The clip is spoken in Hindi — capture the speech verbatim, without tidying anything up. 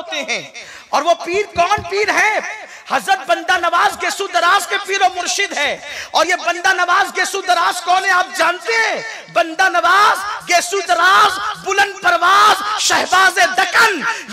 होते हैं। और वो पीर कौन पीर है? हजरत बंदा नवाज गेसू दराज के पीर और मुर्शिद है। और ये बंदा नवाज गेसू दराज कौन है आप जानते हैं? बंदा नवाज गेसू दराज बुलंद परवाज शहबाज दकन,